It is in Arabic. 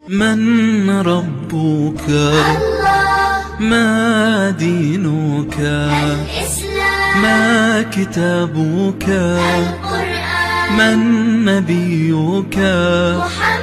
من ربك؟ الله. ما دينك؟ الإسلام. ما كتابك؟ القرآن. من نبيك؟ محمد.